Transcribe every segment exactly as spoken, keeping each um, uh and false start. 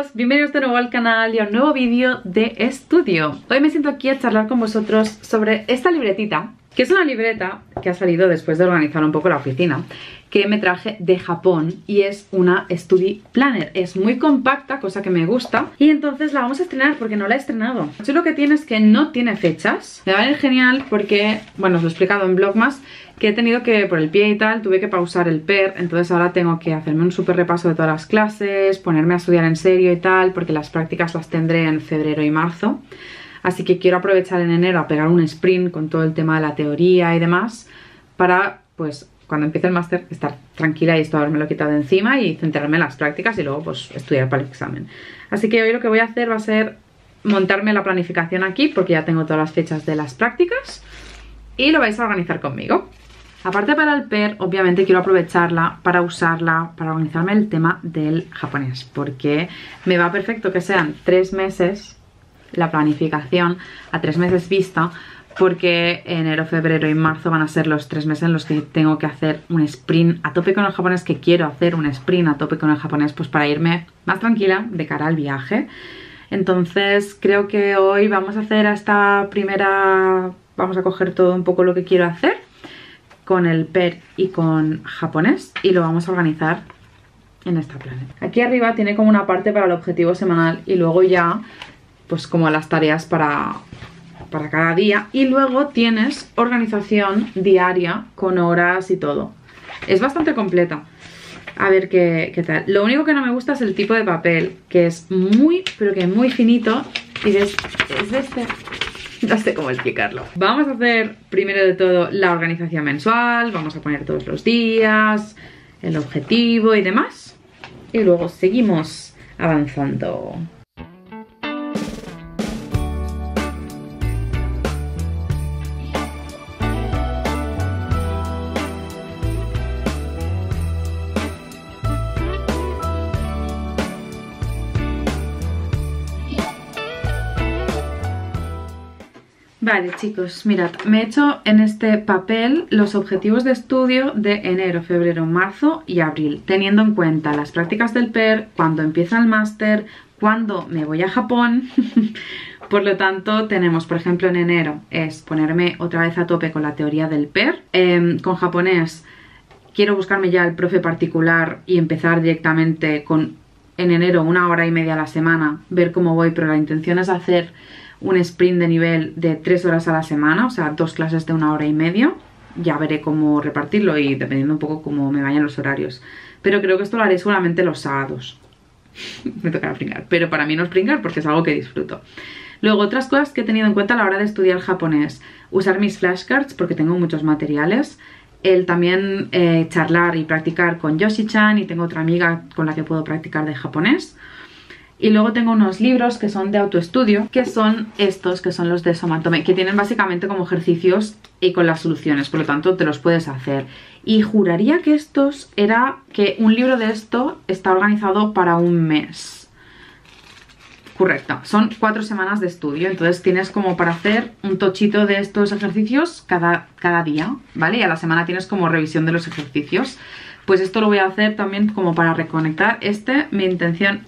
chicos, bienvenidos de nuevo al canal y a un nuevo vídeo de estudio. Hoy me siento aquí a charlar con vosotros sobre esta libretita, que es una libreta que ha salido después de organizar un poco la oficina, que me traje de Japón y es una Study Planner. Es muy compacta, cosa que me gusta, y entonces la vamos a estrenar porque no la he estrenado. Lo lo que tiene es que no tiene fechas. Me va a ir genial porque, bueno, os lo he explicado en Vlogmas, que he tenido que, por el pie y tal, tuve que pausar el P E R, entonces ahora tengo que hacerme un súper repaso de todas las clases, ponerme a estudiar en serio y tal, porque las prácticas las tendré en febrero y marzo. Así que quiero aprovechar en enero a pegar un sprint con todo el tema de la teoría y demás, para, pues, cuando empiece el máster, estar tranquila y esto haberme quitado de encima y centrarme en las prácticas y luego, pues, estudiar para el examen. Así que hoy lo que voy a hacer va a ser montarme la planificación aquí, porque ya tengo todas las fechas de las prácticas, y lo vais a organizar conmigo. Aparte para el P E R, obviamente quiero aprovecharla para usarla, para organizarme el tema del japonés, porque me va perfecto que sean tres meses la planificación, a tres meses vista, porque enero, febrero y marzo van a ser los tres meses en los que tengo que hacer un sprint a tope con el japonés, que quiero hacer un sprint a tope con el japonés, pues para irme más tranquila de cara al viaje. Entonces creo que hoy vamos a hacer esta primera, vamos a coger todo un poco lo que quiero hacer con el P E R y con japonés y lo vamos a organizar en esta planner. Aquí arriba tiene como una parte para el objetivo semanal y luego ya pues como las tareas para, para cada día, y luego tienes organización diaria con horas y todo. Es bastante completa. A ver qué, qué tal. Lo único que no me gusta es el tipo de papel, que es muy, pero que muy finito, y es, es de este... No sé cómo explicarlo. Vamos a hacer primero de todo la organización mensual, vamos a poner todos los días, el objetivo y demás, y luego seguimos avanzando. Vale, chicos, mirad, me he hecho en este papel los objetivos de estudio de enero, febrero, marzo y abril, teniendo en cuenta las prácticas del P E R, cuando empieza el máster, cuando me voy a Japón. Por lo tanto, tenemos, por ejemplo, en enero es ponerme otra vez a tope con la teoría del P E R. Eh, con japonés quiero buscarme ya el profe particular y empezar directamente con, en enero, una hora y media a la semana, ver cómo voy, pero la intención es hacer un sprint de nivel de tres horas a la semana, o sea, dos clases de una hora y media. Ya veré cómo repartirlo y dependiendo un poco cómo me vayan los horarios. Pero creo que esto lo haré solamente los sábados. Me tocará pringar, pero para mí no es pringar porque es algo que disfruto. Luego, otras cosas que he tenido en cuenta a la hora de estudiar japonés: usar mis flashcards porque tengo muchos materiales. El también eh, charlar y practicar con Yoshi-chan, y tengo otra amiga con la que puedo practicar de japonés. Y luego tengo unos libros que son de autoestudio, que son estos, que son los de Somatome, que tienen básicamente como ejercicios y con las soluciones, por lo tanto te los puedes hacer. Y juraría que estos era que un libro de esto está organizado para un mes. Correcto, son cuatro semanas de estudio, entonces tienes como para hacer un tochito de estos ejercicios cada, cada día, ¿vale? Y a la semana tienes como revisión de los ejercicios. Pues esto lo voy a hacer también como para reconectar. Este, mi intención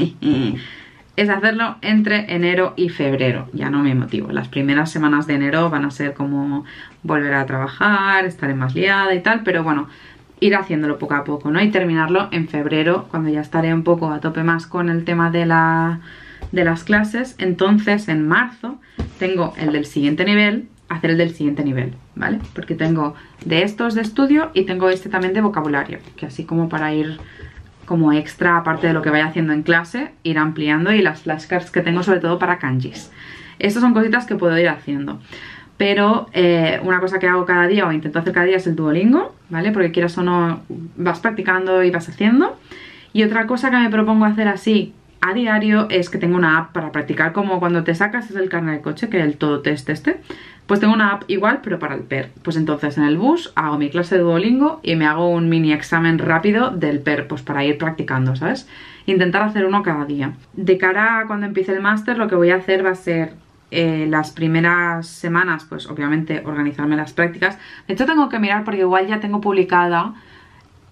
es hacerlo entre enero y febrero. Ya no me motivo. Las primeras semanas de enero van a ser como volver a trabajar, estaré más liada y tal, pero bueno, ir haciéndolo poco a poco, ¿no? Y terminarlo en febrero, cuando ya estaré un poco a tope más con el tema de, la, de las clases. Entonces, en marzo, tengo el del siguiente nivel, hacer el del siguiente nivel, ¿vale? Porque tengo de estos de estudio y tengo este también de vocabulario, que así como para ir como extra, aparte de lo que vaya haciendo en clase, ir ampliando, y las flashcards que tengo sobre todo para kanjis. Estas son cositas que puedo ir haciendo. Pero eh, una cosa que hago cada día, o intento hacer cada día, es el Duolingo, ¿vale? Porque quieras o no, vas practicando y vas haciendo. Y otra cosa que me propongo hacer así a diario es que tengo una app para practicar, como cuando te sacas es el carnet de coche, que es el todo test este. Pues tengo una app igual, pero para el P E R. Pues entonces en el bus hago mi clase de Duolingo y me hago un mini examen rápido del P E R, pues para ir practicando, ¿sabes? Intentar hacer uno cada día. De cara a cuando empiece el máster, lo que voy a hacer va a ser eh, las primeras semanas, pues obviamente organizarme las prácticas. De hecho tengo que mirar porque igual ya tengo publicada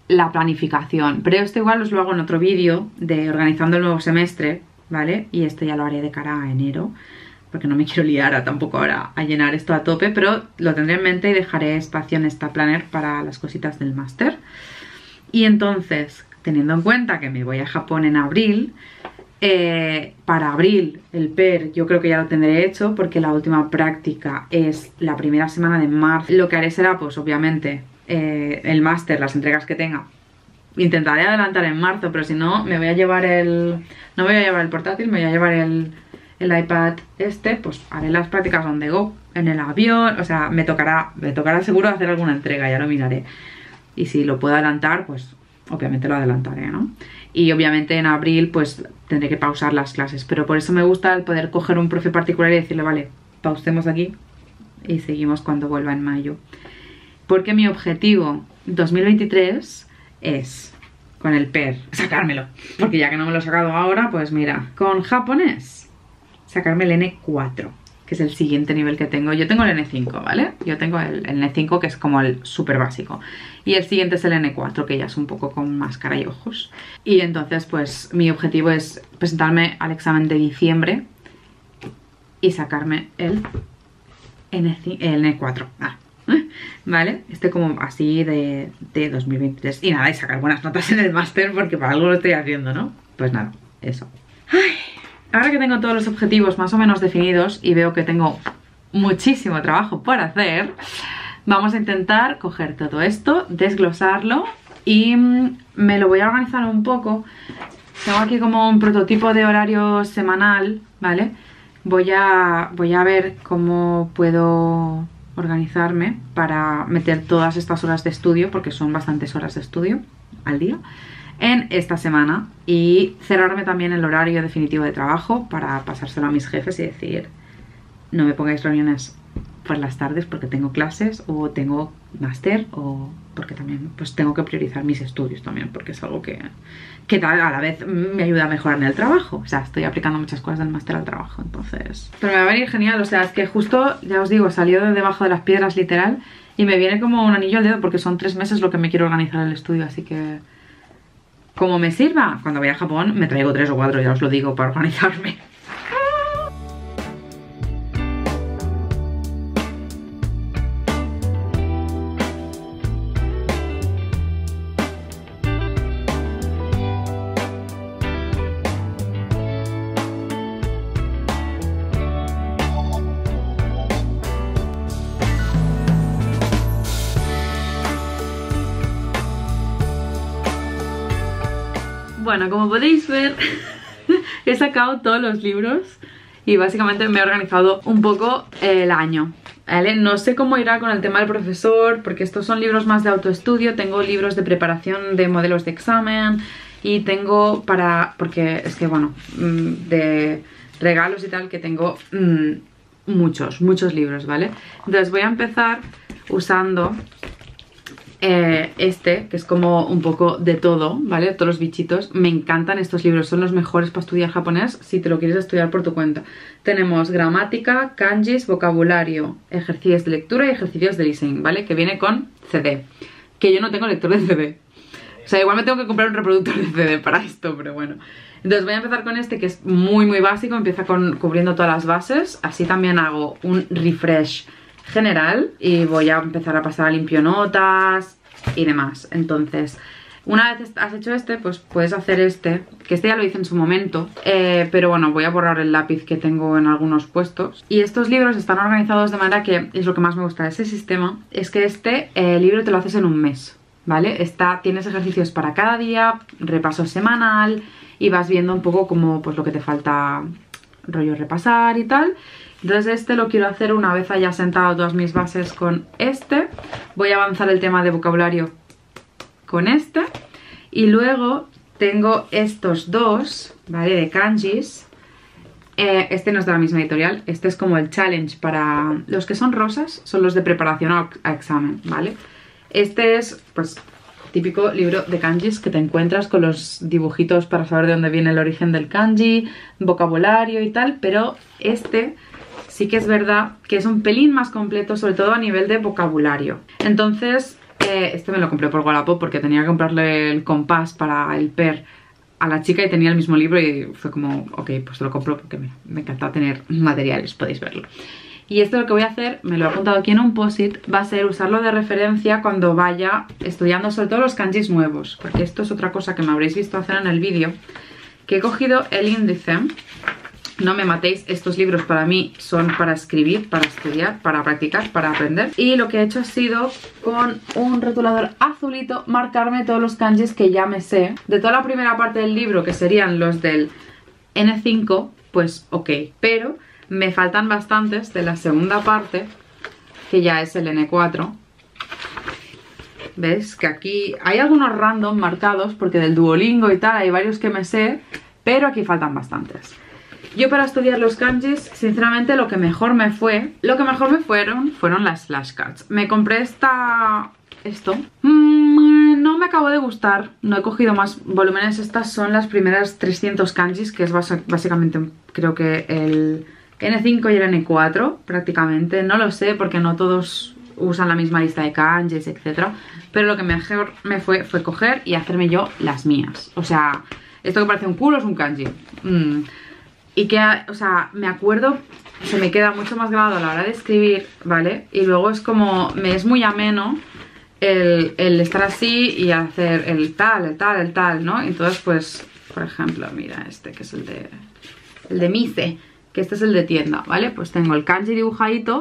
la planificación. Pero esto igual os lo hago en otro vídeo de organizando el nuevo semestre, ¿vale? Y esto ya lo haré de cara a enero, porque no me quiero liar a, tampoco ahora a llenar esto a tope, pero lo tendré en mente y dejaré espacio en esta planner para las cositas del máster. Y entonces, teniendo en cuenta que me voy a Japón en abril, eh, para abril el P E R yo creo que ya lo tendré hecho, porque la última práctica es la primera semana de marzo. Lo que haré será, pues obviamente, eh, el máster, las entregas que tenga, intentaré adelantar en marzo, pero si no, me voy a llevar el... No me voy a llevar el portátil, me voy a llevar el, el iPad este, pues haré las prácticas on the go, en el avión, o sea, me tocará, me tocará seguro hacer alguna entrega, ya lo miraré. Y si lo puedo adelantar, pues obviamente lo adelantaré, ¿no? Y obviamente en abril, pues tendré que pausar las clases, pero por eso me gusta el poder coger un profe particular y decirle, vale, pausemos aquí y seguimos cuando vuelva en mayo. Porque mi objetivo dos mil veintitrés es, con el P E R, sacármelo. Porque ya que no me lo he sacado ahora, pues mira, con japonés, sacarme el N cuatro, que es el siguiente nivel que tengo. Yo tengo el N cinco, ¿vale? Yo tengo el, el N cinco, que es como el súper básico. Y el siguiente es el N cuatro, que ya es un poco con más cara y ojos. Y entonces, pues, mi objetivo es presentarme al examen de diciembre y sacarme el N cinco, el N cuatro. Ah. ¿Vale? Este como así de, de dos mil veintitrés. Y nada, y sacar buenas notas en el máster, porque para algo lo estoy haciendo, ¿no? Pues nada, eso. Ay, ahora que tengo todos los objetivos más o menos definidos y veo que tengo muchísimo trabajo por hacer, vamos a intentar coger todo esto, desglosarlo y me lo voy a organizar un poco. Tengo aquí como un prototipo de horario semanal, ¿vale? Voy a, voy a ver cómo puedo organizarme para meter todas estas horas de estudio, porque son bastantes horas de estudio al día, en esta semana, y cerrarme también el horario definitivo de trabajo para pasárselo a mis jefes y decir, no me pongáis reuniones por las tardes porque tengo clases o tengo máster, o porque también pues tengo que priorizar mis estudios también, porque es algo que, que a la vez me ayuda a mejorar en el trabajo. O sea, estoy aplicando muchas cosas del máster al trabajo, entonces... Pero me va a venir genial, o sea, es que justo, ya os digo, salió de debajo de las piedras literal y me viene como un anillo al dedo, porque son tres meses lo que me quiero organizar el estudio, así que... Como me sirva, cuando vaya a Japón me traigo tres o cuatro, ya os lo digo, para organizarme. Bueno, como podéis ver, he sacado todos los libros y básicamente me he organizado un poco el año, ¿vale? No sé cómo irá con el tema del profesor, porque estos son libros más de autoestudio. Tengo libros de preparación de modelos de examen y tengo para... porque es que, bueno, de regalos y tal, que tengo mmm, muchos, muchos libros, ¿vale? Entonces voy a empezar usando... Eh, este, que es como un poco de todo, ¿vale? Todos los bichitos. Me encantan estos libros, son los mejores para estudiar japonés si te lo quieres estudiar por tu cuenta. Tenemos gramática, kanjis, vocabulario, ejercicios de lectura y ejercicios de listening, ¿vale? Que viene con C D. Que yo no tengo lector de C D. O sea, igual me tengo que comprar un reproductor de C D para esto, pero bueno. Entonces voy a empezar con este, que es muy muy básico. Empieza con, cubriendo todas las bases. Así también hago un refresh general y voy a empezar a pasar a limpio notas y demás. Entonces, una vez has hecho este, pues puedes hacer este, que este ya lo hice en su momento, eh, pero bueno, voy a borrar el lápiz que tengo en algunos puestos. Y estos libros están organizados de manera que, es lo que más me gusta de ese sistema, es que este eh, libro te lo haces en un mes, ¿vale? Está, tienes ejercicios para cada día, repaso semanal, y vas viendo un poco como pues lo que te falta rollo repasar y tal. Entonces este lo quiero hacer una vez haya sentado todas mis bases con este. Voy a avanzar el tema de vocabulario con este. Y luego tengo estos dos, ¿vale? De kanjis. Eh, este no es de la misma editorial. Este es como el challenge para... Los que son rosas son los de preparación a, a examen, ¿vale? Este es, pues, típico libro de kanjis que te encuentras con los dibujitos para saber de dónde viene el origen del kanji, vocabulario y tal. Pero este... sí que es verdad que es un pelín más completo, sobre todo a nivel de vocabulario. Entonces eh, este me lo compré por Wallapop porque tenía que comprarle el compás para el per a la chica y tenía el mismo libro y fue como, ok, pues te lo compro porque me, me encanta tener materiales, podéis verlo. Y esto lo que voy a hacer, me lo he apuntado aquí en un post-it, va a ser usarlo de referencia cuando vaya estudiando sobre todo los kanjis nuevos, porque esto es otra cosa que me habréis visto hacer en el vídeo, que he cogido el índice. No me matéis, estos libros para mí son para escribir, para estudiar, para practicar, para aprender. Y lo que he hecho ha sido, con un rotulador azulito, marcarme todos los kanjis que ya me sé. De toda la primera parte del libro, que serían los del ene cinco, pues ok. Pero me faltan bastantes de la segunda parte, que ya es el ene cuatro. ¿Ves? Que aquí hay algunos random marcados, porque del Duolingo y tal hay varios que me sé, pero aquí faltan bastantes. Yo para estudiar los kanjis, sinceramente lo que mejor me fue, lo que mejor me fueron, fueron las flashcards. Me compré esta, esto, mm, no me acabó de gustar, no he cogido más volúmenes. Estas son las primeras trescientos kanjis, que es bas básicamente creo que el ene cinco y el ene cuatro prácticamente. No lo sé porque no todos usan la misma lista de kanjis, etcétera. Pero lo que mejor me fue fue coger y hacerme yo las mías. O sea, esto que parece un culo es un kanji. Mm. Y que, o sea, me acuerdo, se me queda mucho más grabado a la hora de escribir, ¿vale? Y luego es como, me es muy ameno el, el estar así y hacer el tal, el tal, el tal, ¿no? Entonces, pues, por ejemplo, mira este que es el de, el de Mise, que este es el de tienda, ¿vale? Pues tengo el kanji dibujadito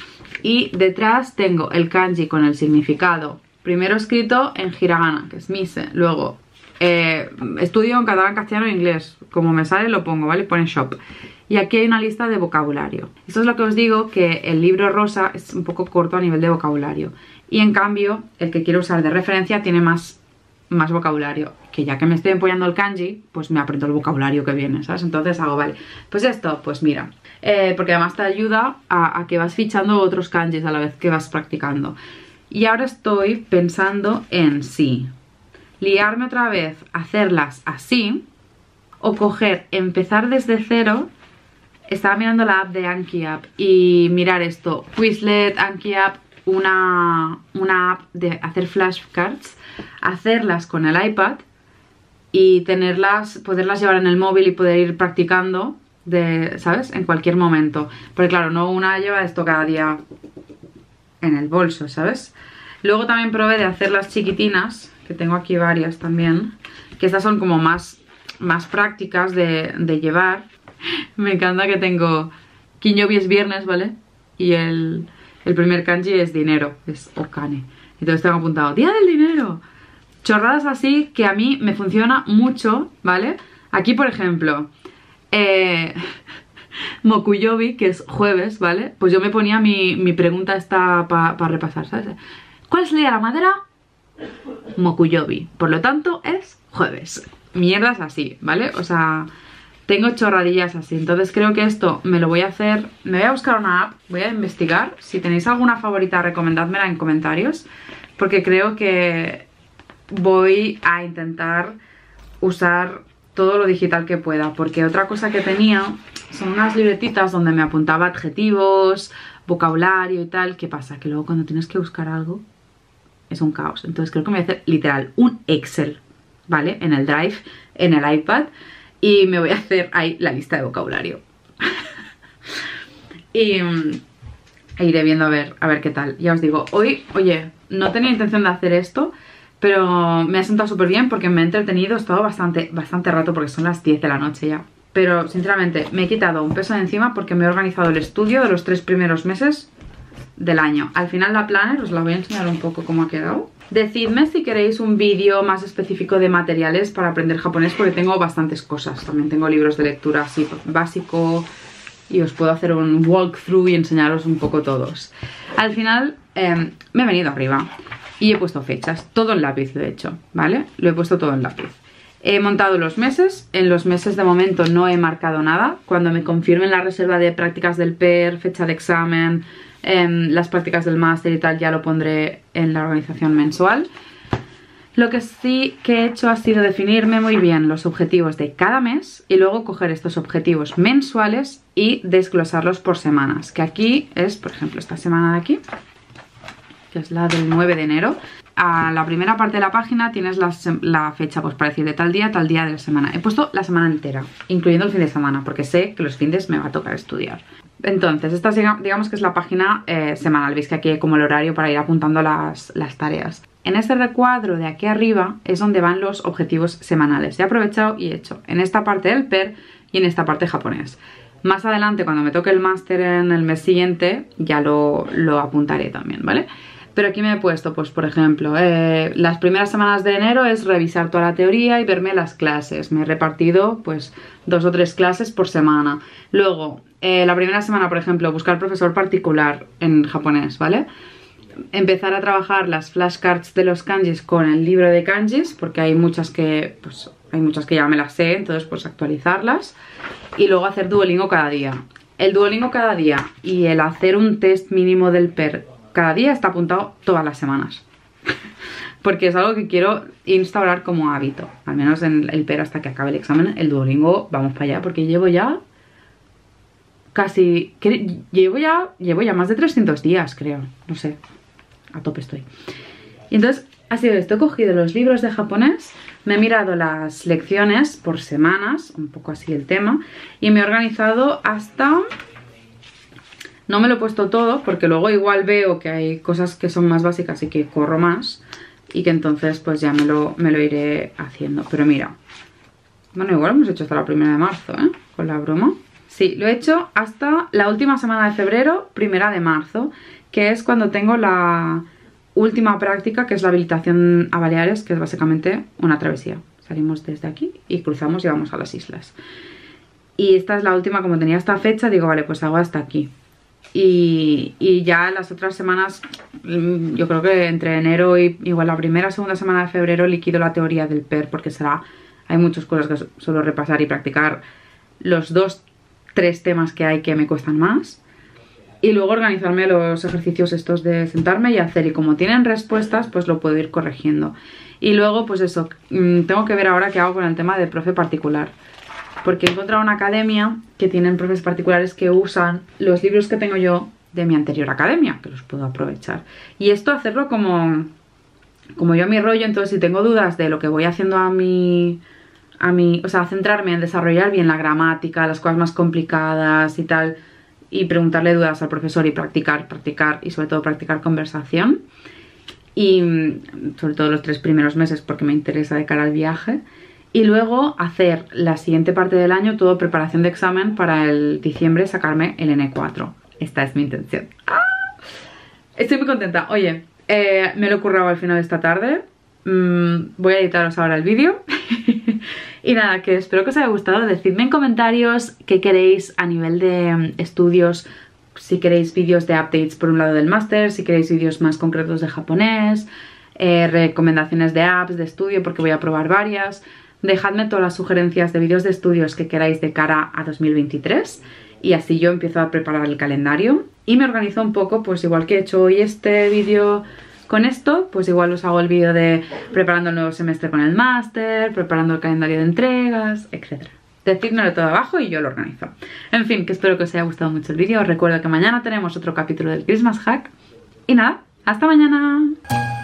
y detrás tengo el kanji con el significado. Primero escrito en hiragana, que es Mise, luego... Eh, estudio en catalán, castellano e inglés. Como me sale lo pongo, ¿vale? Pone shop. Y aquí hay una lista de vocabulario. Esto es lo que os digo, que el libro rosa es un poco corto a nivel de vocabulario. Y en cambio, el que quiero usar de referencia tiene más, más vocabulario. Que ya que me estoy empollando el kanji, pues me aprendo el vocabulario que viene, ¿sabes? Entonces hago, vale, pues esto, pues mira. Eh, porque además te ayuda a, a que vas fichando otros kanjis a la vez que vas practicando. Y ahora estoy pensando en sí. Liarme otra vez, hacerlas así, o coger, empezar desde cero. Estaba mirando la app de Anki App y mirar esto, Quizlet, Anki App, una, una app de hacer flashcards, hacerlas con el iPad y tenerlas, poderlas llevar en el móvil y poder ir practicando, de, ¿sabes? En cualquier momento. Porque claro, no una lleva esto cada día en el bolso, ¿sabes? Luego también probé de hacer las chiquitinas, que tengo aquí varias también, que estas son como más, más prácticas de, de llevar. Me encanta que tengo Kinyobi es viernes, ¿vale? Y el, el primer kanji es dinero, es okane. Entonces tengo apuntado, día del dinero. Chorradas así que a mí me funciona mucho, ¿vale? Aquí, por ejemplo, eh, Mokuyobi, que es jueves, ¿vale? Pues yo me ponía mi, mi pregunta esta para pa repasar, ¿sabes? ¿Cuál es el día de la madera? Mokuyobi, por lo tanto es jueves. Mierdas así, ¿vale? O sea, tengo chorradillas así. Entonces creo que esto me lo voy a hacer. Me voy a buscar una app, voy a investigar. Si tenéis alguna favorita, recomendádmela en comentarios, porque creo que voy a intentar usar todo lo digital que pueda. Porque otra cosa que tenía son unas libretitas donde me apuntaba adjetivos, vocabulario y tal. ¿Qué pasa? Que luego cuando tienes que buscar algo es un caos. Entonces creo que me voy a hacer literal un Excel, ¿vale? En el Drive, en el iPad, y me voy a hacer ahí la lista de vocabulario. Y um, iré viendo a ver, a ver qué tal. Ya os digo, hoy, oye, no tenía intención de hacer esto, pero me ha sentado súper bien porque me he entretenido. He estado bastante, bastante rato porque son las diez de la noche ya. Pero sinceramente me he quitado un peso de encima porque me he organizado el estudio de los tres primeros meses del año. Al final la planner os la voy a enseñar un poco cómo ha quedado. Decidme si queréis un vídeo más específico de materiales para aprender japonés, porque tengo bastantes cosas. También tengo libros de lectura así básico y os puedo hacer un walkthrough y enseñaros un poco todos. Al final eh, me he venido arriba y he puesto fechas, todo en lápiz lo he hecho, ¿vale? Lo he puesto todo en lápiz. He montado los meses, en los meses de momento no he marcado nada. Cuando me confirmen la reserva de prácticas del P E R, fecha de examen, eh, las prácticas del máster y tal, ya lo pondré en la organización mensual. Lo que sí que he hecho ha sido definirme muy bien los objetivos de cada mes y luego coger estos objetivos mensuales y desglosarlos por semanas, que aquí es, por ejemplo, esta semana de aquí. que es la del nueve de enero. A la primera parte de la página tienes la, la fecha, pues para decir de tal día, tal día de la semana. He puesto la semana entera, incluyendo el fin de semana, porque sé que los fines me va a tocar estudiar. Entonces, esta digamos que es la página eh, semanal. Veis que aquí hay como el horario para ir apuntando las, las tareas. En este recuadro de aquí arriba es donde van los objetivos semanales. He aprovechado y he hecho en esta parte del P E R y en esta parte japonés. Más adelante, cuando me toque el máster en el mes siguiente, ya lo, lo apuntaré también, ¿vale? Pero aquí me he puesto, pues por ejemplo, eh, las primeras semanas de enero es revisar toda la teoría y verme las clases. Me he repartido pues dos o tres clases por semana. Luego, eh, la primera semana, por ejemplo, buscar profesor particular en japonés, ¿vale? Empezar a trabajar las flashcards de los kanjis con el libro de kanjis, porque hay muchas que, pues, hay muchas que ya me las sé, entonces pues actualizarlas. Y luego hacer Duolingo cada día. El Duolingo cada día y el hacer un test mínimo del P E R cada día está apuntado todas las semanas. Porque es algo que quiero instaurar como hábito. Al menos en el P E R hasta que acabe el examen. El Duolingo, vamos para allá, porque llevo ya casi... Llevo ya, llevo ya más de trescientos días, creo. No sé, a tope estoy. Y entonces ha sido esto, he cogido los libros de japonés, me he mirado las lecciones por semanas, un poco así el tema, y me he organizado hasta... No me lo he puesto todo porque luego igual veo que hay cosas que son más básicas y que corro más y que entonces pues ya me lo, me lo iré haciendo. Pero mira, bueno, igual hemos hecho hasta la primera de marzo, ¿eh? Con la broma. Sí, lo he hecho hasta la última semana de febrero, primera de marzo, que es cuando tengo la última práctica, que es la habilitación a Baleares, que es básicamente una travesía. Salimos desde aquí y cruzamos y vamos a las islas. Y esta es la última, como tenía esta fecha, digo, vale, pues hago hasta aquí. Y, y ya las otras semanas, yo creo que entre enero y igual la primera segunda semana de febrero liquido la teoría del P E R, porque será, hay muchas cosas que suelo repasar y practicar, los dos, tres temas que hay que me cuestan más, y luego organizarme los ejercicios estos de sentarme y hacer, y como tienen respuestas pues lo puedo ir corrigiendo. Y luego pues eso, tengo que ver ahora qué hago con el tema de profe particular, porque he encontrado una academia que tienen profes particulares que usan los libros que tengo yo de mi anterior academia, que los puedo aprovechar. Y esto hacerlo como, como yo a mi rollo, entonces si tengo dudas de lo que voy haciendo a mi, a mi... O sea, centrarme en desarrollar bien la gramática, las cosas más complicadas y tal, y preguntarle dudas al profesor y practicar, practicar y sobre todo practicar conversación. Y sobre todo los tres primeros meses porque me interesa de cara al viaje. Y luego hacer la siguiente parte del año todo preparación de examen para el diciembre sacarme el ene cuatro. Esta es mi intención. ¡Ah! Estoy muy contenta. Oye, eh, me lo he currado al final de esta tarde. Mm, voy a editaros ahora el vídeo. Y nada, que espero que os haya gustado. Decidme en comentarios qué queréis a nivel de um, estudios. Si queréis vídeos de updates por un lado del máster, si queréis vídeos más concretos de japonés, eh, recomendaciones de apps de estudio porque voy a probar varias. Dejadme todas las sugerencias de vídeos de estudios que queráis de cara a dos mil veintitrés y así yo empiezo a preparar el calendario y me organizo un poco, pues igual que he hecho hoy este vídeo con esto, pues igual os hago el vídeo de preparando el nuevo semestre con el máster, preparando el calendario de entregas, etcétera. Decídmelo todo abajo y yo lo organizo. En fin, que espero que os haya gustado mucho el vídeo. Os recuerdo que mañana tenemos otro capítulo del Christmas Hack y nada, hasta mañana.